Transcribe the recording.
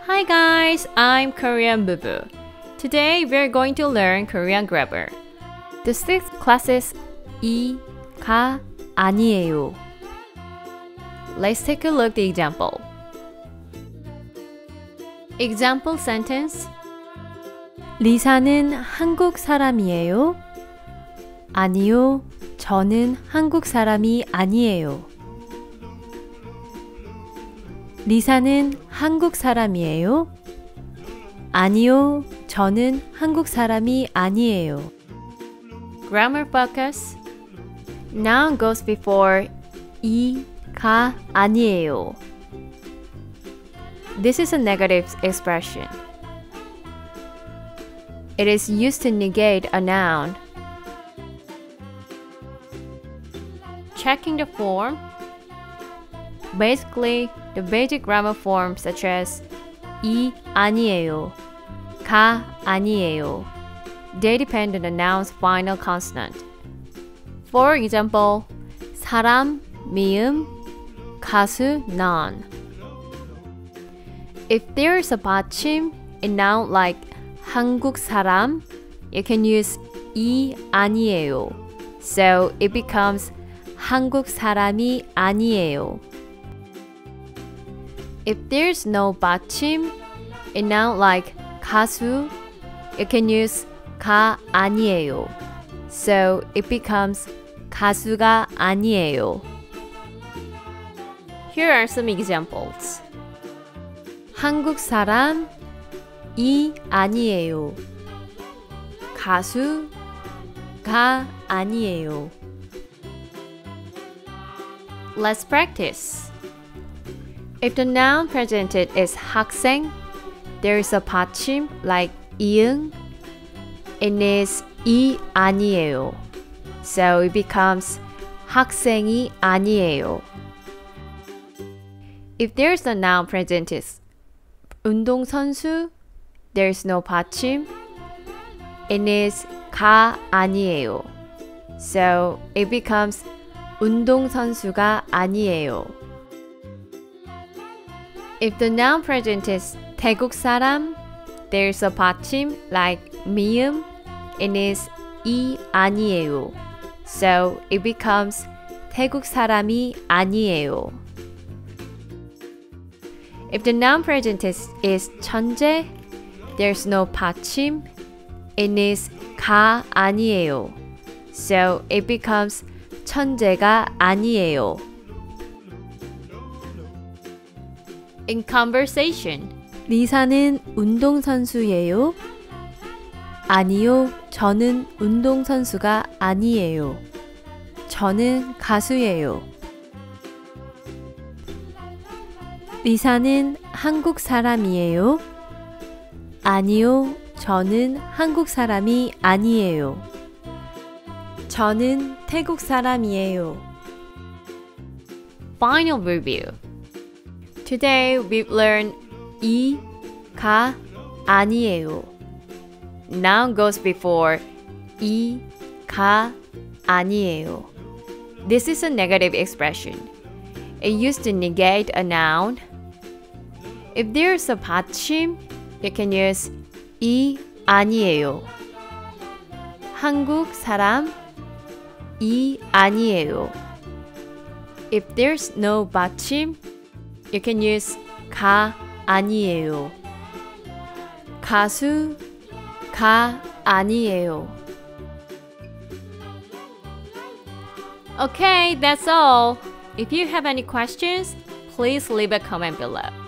Hi guys, I'm Korean Bubu. Today we're going to learn Korean grammar. The 6 classes 이, 가, 아니에요. Let's take a look at the example. Example sentence. 리사는 한국 사람이에요? 아니요, 저는 한국 사람이 아니에요. 리사는 한국 사람이에요? 아니요, 저는 한국 사람이 아니에요. Grammar focus. Noun goes before 이, 가, 아니에요. This is a negative expression. It is used to negate a noun. Checking the form. Basically, the basic grammar forms such as 이 아니에요, 가 아니에요, they depend on the noun's final consonant. For example, 사람, 미음, 가수, noun. If there is a 받침, a noun like 한국 사람, you can use 이 아니에요. So it becomes 한국 사람이 아니에요. If there's no 받침, a noun like 가수, you can use 가 아니에요. So it becomes 가수가 아니에요. Here are some examples. 한국 사람, 이 아니에요. 가수가 아니에요. Let's practice. If the noun presented is 학생, there is a 받침 like 이응. It is 이 아니에요. So it becomes 학생이 아니에요. If there is a noun presented 운동선수, there is no 받침. It is 가 아니에요. So it becomes 운동선수가 아니에요. If the noun present is 태국 사람, there is a 받침 like 미음. It is 이 아니에요. So it becomes 태국 사람이 아니에요. If the noun present is 천재, there's no 받침. It is 가 아니에요. So it becomes 천재가 아니에요. In conversation. 리사는 운동선수예요? 아니요, 저는 운동선수가 아니에요. 저는 가수예요. 리사는 한국 사람이에요? 아니요, 저는 한국 사람이 아니에요. 저는 태국 사람이에요. Final review. Today we've learned 이, 가, 아니에요. Noun goes before 이, 가, 아니에요. This is a negative expression. It used to negate a noun. If there's a 받침, you can use 이 아니에요. 한국 사람, 이 아니에요. If there's no 받침, you can use 가 아니에요. 가수, 가 아니에요. Okay, that's all. If you have any questions, please leave a comment below.